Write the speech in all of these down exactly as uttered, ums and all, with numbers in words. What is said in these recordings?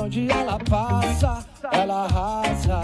onde ela passa, ela arrasa.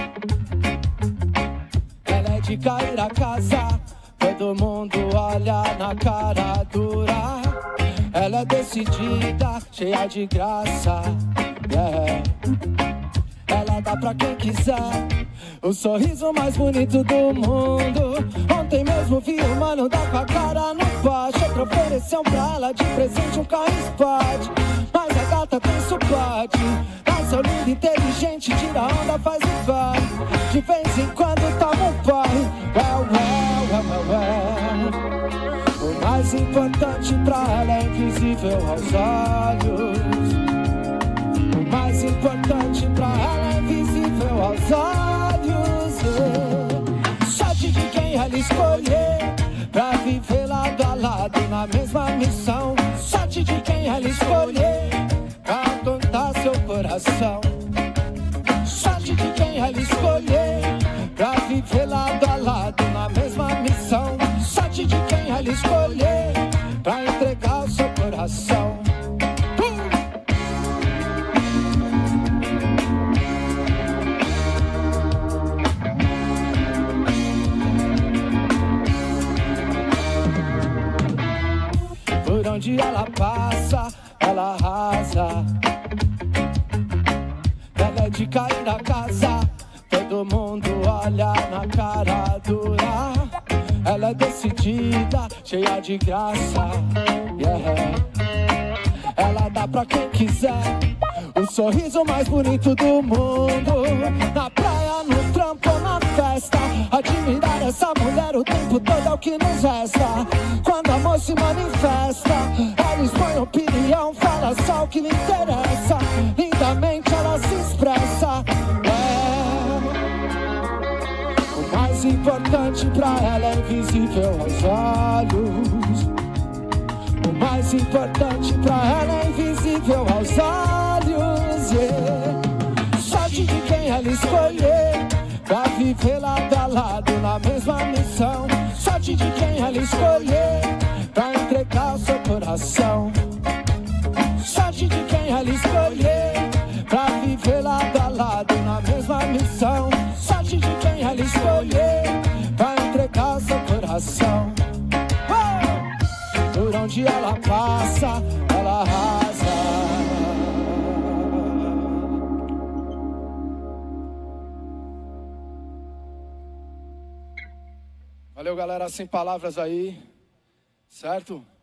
Ela é de cair a casa, todo mundo olha na cara dura. Ela é decidida, cheia de graça, yeah. Ela dá pra quem quiser o sorriso mais bonito do mundo. Ontem mesmo vi um mano dar com a cara no baixo. Outro ofereceu pra ela de presente um carro Sport. Mas a gata tem suporte. Nasceu linda, inteligente, tira onda, faz o vai. De vez em quando toma um pai. Well, well, well, well, well. O mais importante pra ela é invisível aos olhos. O mais importante pra ela é invisível aos olhos, yeah. Sorte de quem ela escolher pra viver lado a lado na mesma missão. Sorte de quem ela escolher pra contar seu coração. Sorte de quem ela escolher pra viver lado a lado na mesma missão. Sorte de quem ela escolher pra entregar o seu coração. Por onde ela passa, ela arrasa. Ela é de cair na casa, todo mundo olha na cara dura. Ela é decidida, cheia de graça, yeah. Ela dá pra quem quiser o sorriso mais bonito do mundo. Na praia, no trampo ou na festa, admirar essa mulher o tempo todo é o que nos resta. Quando o amor se manifesta, ela expõe opinião, fala só o que lhe interessa. Lindamente ela se expressa, é. O mais importante pra ela é invisível aos olhos. O mais importante pra ela é invisível aos olhos, yeah. Sorte de quem ela escolher pra viver lado a lado na mesma missão. Sorte de quem ela escolher pra entregar o seu coração. Sorte de quem ela escolher pra viver lado a lado na mesma missão. Sorte de quem ela escolher pra entregar o seu coração. Por onde ela passa, ela arrasa. Valeu, galera, sem palavras aí, certo?